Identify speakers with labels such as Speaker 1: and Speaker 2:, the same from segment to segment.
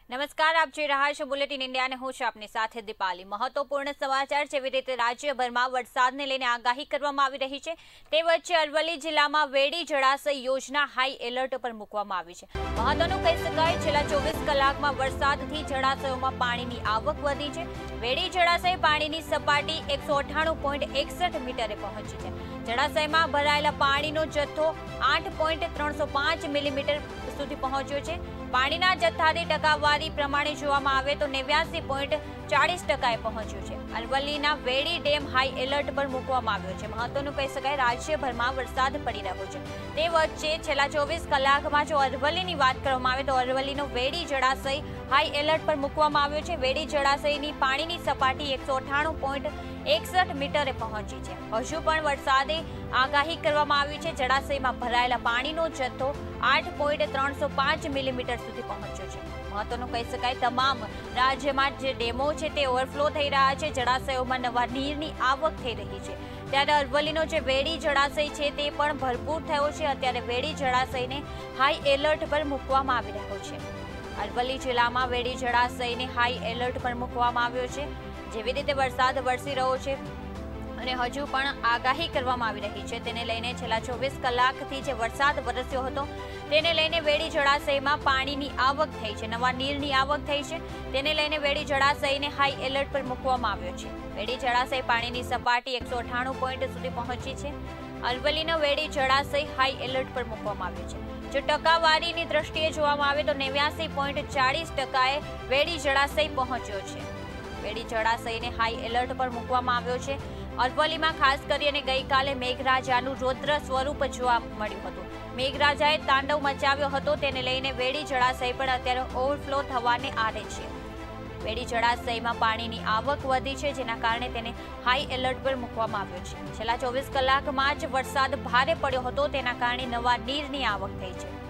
Speaker 1: નમસ્કાર, આપ જોઈ રહ્યા છો બુલેટિન ઇન્ડિયા અને હું છું આપની સાથે દીપાલી। મહત્વપૂર્ણ સમાચાર જેવી રીતે રાજ્યભરમાં વરસાદને લઈને આગાહી કરવામાં આવી રહી છે તે વચ્ચે અરવલ્લી જિલ્લામાં વેડી જળાશય યોજના હાઈ એલર્ટ પર મૂકવામાં આવી છે। મહત્વનું કહી શકાય, છેલ્લા 24 કલાકમાં વરસાદથી જળાશયોમાં પાણીની આવક વધી છે। વેડી જળાશય પાણીની સપાટી 198.61 મીટરે પહોંચી છે। જળાશયમાં ભરાયેલા પાણીનો જથ્થો 8.305 મિલીમીટર સુધી પહોંચ્યો છે। પાણીના જથ્થાની ટકાવારી પ્રમાણે જોવામાં આવે તો 89.40% પહોંચ્યું છે। અરવલ્લીના વેડી ડેમ હાઈ એલર્ટ પર મૂકવામાં આવ્યો છે। મહત્વનું કહી શકાય, રાજ્યભરમાં વરસાદ પડી રહ્યો છે તે વચ્ચે છેલ્લા 24 કલાકમાં જો અરવલ્લીની વાત કરવામાં આવે તો અરવલ્લીનો વેડી જળાશય હાઈ એલર્ટ પર મૂકવામાં આવ્યો છે। વેડી જળાશયની પાણીની સપાટી 198.61 મીટરે પહોંચી છે। હજુ પણ વરસાદે આગાહી કરવામાં આવી છે। જળાશયમાં ભરાયેલા પાણીનો જથ્થો 8.305 મિલીમીટર સુધી પહોંચ્યો છે। મહત્વનું કહી શકાય, તમામ રાજ્યમાં જે ડેમો છે તે ઓવરફ્લો થઈ રહ્યા છે। જળાશયોમાં નવા નીરની આવક થઈ રહી છે, ત્યારે અરવલ્લીનો જે વેડી જળાશય છે તે પણ ભરપૂર થયો છે। અત્યારે વેડી જળાશયને હાઈ એલર્ટ પર મૂકવામાં આવી રહ્યો છે। અરવલ્લી જિલ્લામાં વેડી જળાશયને હાઈ એલર્ટ પર મૂકવામાં આવ્યો છે। જેવી રીતે વરસાદ વરસી રહ્યો છે અને હજુ પણ આગાહી કરવામાં આવી રહી છે તેને લઈને છેલ્લા 24 કલાકથી જે વરસાદ વરસ્યો હતો તેને લઈને વેડી જળાશયમાં પાણીની આવક થઈ છે, નવા નીરની આવક થઈ છે। તેને લઈને વેડી જળાશયને હાઈ એલર્ટ પર મૂકવામાં આવ્યો છે। વેડી જળાશય પાણીની સપાટી 198 પોઈન્ટ સુધી પહોંચી છે। અરવલ્લીનો વેડી જળાશય હાઈ એલર્ટ પર મૂકવામાં આવ્યો છે। જો ટકાવારીની દ્રષ્ટિએ જોવામાં આવે તો 89.40%એ વેડી જળાશય પહોંચ્યો છે। વેડી જળાશયને હાઈ એલર્ટ પર મૂકવામાં આવ્યો છે। અરવલ્લીમાં ખાસ કરીને ગઈકાલે મેઘરાજાનું રૌદ્ર સ્વરૂપ જોવા મળ્યું હતું। મેઘરાજાએ તાંડવ મચાવ્યો હતો, તેને લઈને વેડી જળાશય પણ અત્યારે ઓવરફ્લો થવાને આરે છે। વેડી જળાશયમાં પાણીની આવક વધી છે, જેના કારણે તેને હાઈ એલર્ટ પર મૂકવામાં આવ્યો છે। છેલ્લા 24 કલાકમાં જ વરસાદ ભારે પડ્યો હતો, તેના કારણે નવા નીરની આવક થઈ છે।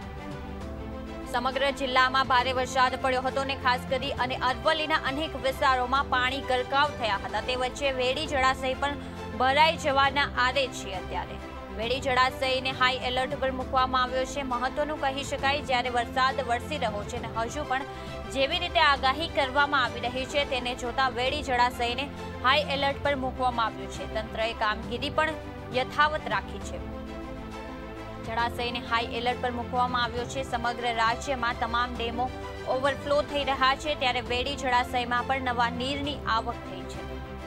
Speaker 1: સમગ્ર જિલ્લામાં ભારે વરસાદ પડ્યો હતો અને ખાસ કરી અને અરવલ્લીના અનેક વિસ્તારોમાં પાણી ગરકાવ થયા હતા। તે વચ્ચે વેડી જળાશય પણ ભરાઈ જવાના આરે છે। અત્યારે વેડી જળાશયને હાઈ એલર્ટ પર મૂકવામાં આવ્યો છે। મહત્વનું કહી શકાય, જ્યારે વરસાદ વરસી રહ્યો છે અને હજુ પણ જેવી રીતે આગાહી કરવામાં આવી રહી છે તેને જોતા વેડી જળાશયને હાઈ એલર્ટ પર મૂકવામાં આવ્યું છે। તંત્રએ કામગીરી પણ યથાવત રાખી છે। જળાશયને હાઈ એલર્ટ પર મૂકવામાં આવ્યો છે। સમગ્ર રાજ્યમાં તમામ ડેમો ઓવરફ્લો થઈ રહ્યા છે, ત્યારે વેડી જળાશયમાં પણ નવા નીરની આવક થઈ છે।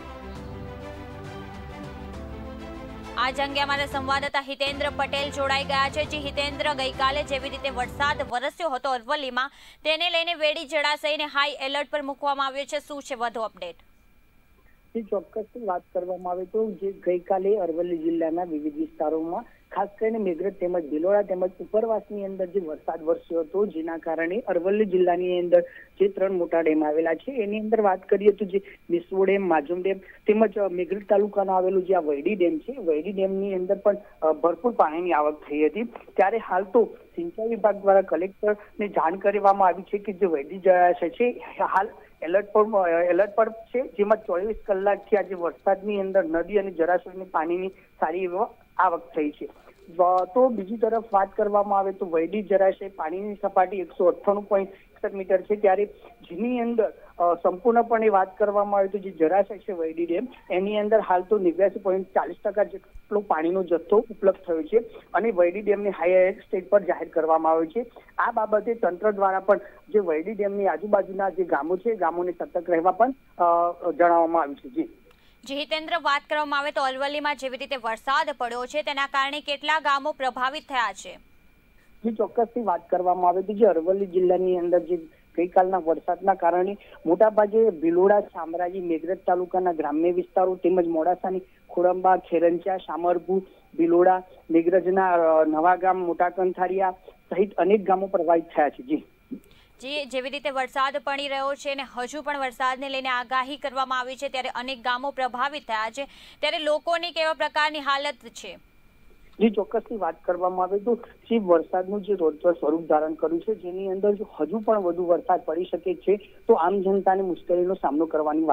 Speaker 1: આજ અંગે અમારા સંવાદદાતા હિતેન્દ્ર પટેલ જોડાઈ ગયા છે। જે હિતેન્દ્ર, ગઈકાલે જેવી રીતે વરસાદ વરસ્યો હતો અરવલ્લીમાં, તેને લઈને વેડી જળાશયને હાઈ એલર્ટ પર મૂકવામાં આવ્યો છે, શું છે વધુ અપડેટ?
Speaker 2: ચોક્કસ વાત કરવામાં આવે તો જે ગઈકાલે અરવલ્લી જિલ્લાના વિવિધ વિસ્તારોમાં ખાસ કરીને મેઘરજ તેમજ ભિલોડા તેમજ ઉપરવાસની અંદર જે વરસાદ વરસ્યો હતો, જેના કારણે અરવલ્લી જિલ્લાની અંદર જે 3 મોટા ડેમ આવેલા છે એની અંદર વાત કરીએ તો જે વિસવો ડેમ, માજુમ ડેમ તેમજ મેઘરજ તાલુકામાં આવેલું જે આ વૈડી ડેમ છે, વૈડી ડેમની અંદર પણ ભરપૂર પાણીની આવક થઈ હતી। ત્યારે હાલ તો સિંચાઈ વિભાગ દ્વારા કલેક્ટરને જાણ કરવામાં આવી છે કે જે વૈડી જળાશય છે હાલ એલર્ટ પર છે, જેમાં 24 કલાકથી આજે વરસાદની અંદર નદી અને જળાશયની પાણીની સારી આવક થઈ છે। તો બીજી તરફ વાત કરવામાં આવે તો વૈડી જળાશય પાણીની સપાટી 198.61 મીટર છે, ત્યારે જેની અંદર સંપૂર્ણપણે વાત કરવામાં આવે તો જે જળાશય છે વૈડી ડેમ, એની અંદર હાલ તો 89.40% જેટલો પાણીનો જથ્થો ઉપલબ્ધ થયો છે અને વૈડી ડેમને હાઈ એલર્ટ સ્ટેજ પર જાહેર કરવામાં આવ્યો છે। આ બાબતે તંત્ર દ્વારા પણ જે વૈડી ડેમની આજુબાજુના જે ગામો છે, ગામોને સતર્ક રહેવા પણ જણાવવામાં આવ્યું છે।
Speaker 1: જી હિતેન્દ્ર, વાત કરવામાં આવે તો અરવલ્લીમાં જેવી રીતે વરસાદ પડ્યો છે તેના કારણે કેટલા ગામો પ્રભાવિત થયા છે?
Speaker 2: ચોક્કસથી વાત કરવામાં આવે તો જે અરવલ્લી જિલ્લાની અંદર જે ગઈકાલના વરસાદના કારણે મોટાભાગે ભિલોડા, શામળાજી, મેઘરજ તાલુકાના ગ્રામ્ય વિસ્તારો તેમજ મોડાસાની ખોડંબા, ખેરંચા, શામરપુર, ભિલોડા, મેઘરજના નવાગામ, મોટા કંથારિયા સહિત અનેક ગામો પ્રભાવિત થયા છે।
Speaker 1: જી, જેવી રીતે વરસાદ પડી રહ્યો છે અને હજુ પણ વરસાદને લઈને આગાહી કરવામાં આવી છે, ત્યારે અનેક ગામો પ્રભાવિત થયા છે, ત્યારે લોકોની કેવા પ્રકારની હાલત છે?
Speaker 2: જે ચોક્કસથી વાત કરવામાં આવે તો જે વરસાદનું જે રોજગાર સ્વરૂપ ધારણ કર્યું છે, જેની અંદર જો હજુ પણ વધુ વરસાદ પડી શકે છે તો આમ જનતાને મુશ્કેલીનો સામનો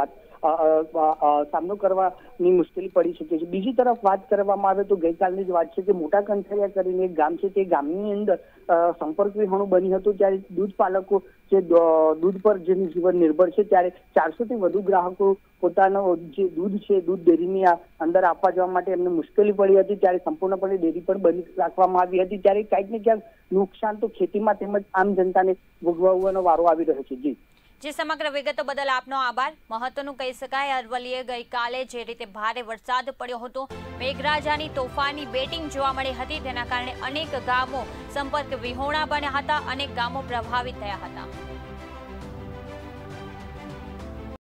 Speaker 2: કરવાની મુશ્કેલી પડી શકે છે। બીજી તરફ વાત કરવામાં આવે તો ગઈકાલની જ વાત છે કે મોટા કંથરિયા કરીને એક ગામ છે, તે ગામની અંદર સંપર્ક વિહોણું બન્યું હતું, ત્યારે દૂધ પાલકો જે દૂધ પર જેનું જીવન નિર્ભર છે, ત્યારે 400 થી વધુ ગ્રાહકો પોતાનો જે દૂધ છે દૂધ ડેરીની અંદર આપવા જવા માટે એમને મુશ્કેલી પડી હતી, ત્યારે સંપૂર્ણપણે ડેરી પણ બંધ રાખવામાં આવી હતી। ત્યારે ક્યાંક ને ક્યાંક નુકસાન તો ખેતીમાં તેમજ આમ જનતાને ભોગવવાનો વારો આવી રહ્યો છે।
Speaker 1: જે સમગ્ર વિગતો બદલ આપનો આભાર। મહત્વનું કહી શકાય, અરવલ્લીએ ગઈકાલે જે રીતે ભારે વરસાદ પડ્યો હતો, મેઘરાજાની તોફાની બેટિંગ જોવા મળી હતી, તેના કારણે અનેક ગામો સંપર્ક વિહોણા બન્યા હતા, અનેક ગામો પ્રભાવિત થયા હતા।